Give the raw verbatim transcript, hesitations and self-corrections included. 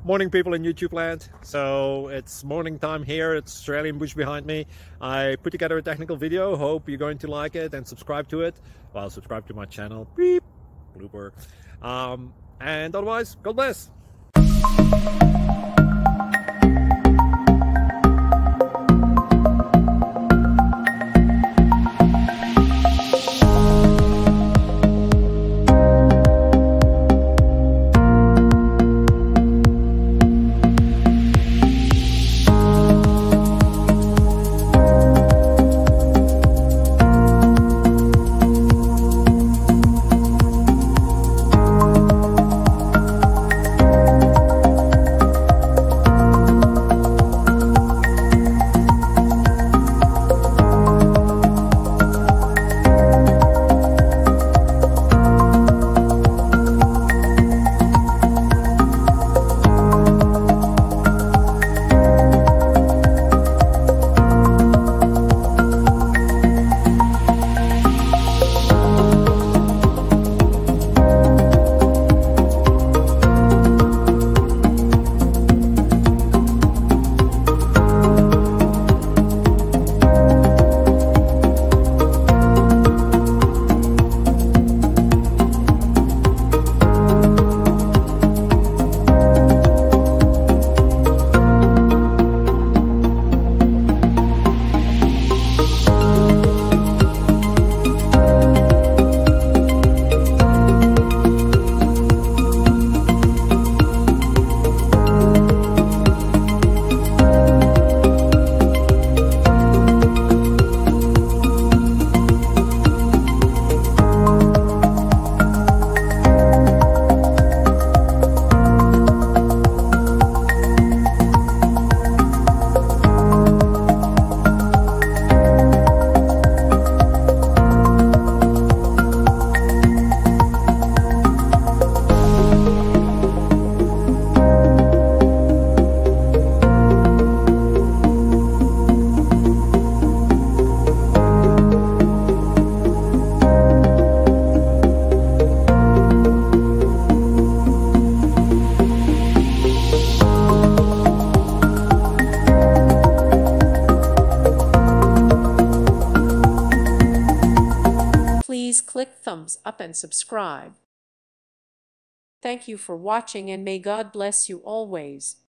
Morning, people in YouTube land. So it's morning time here. It's Australian bush behind me. I put together a technical video. Hope you're going to like it and subscribe to it. Well, subscribe to my channel. Beep. Blooper. Um, and otherwise, God bless. Please click thumbs up and subscribe. Thank you for watching, and may God bless you always.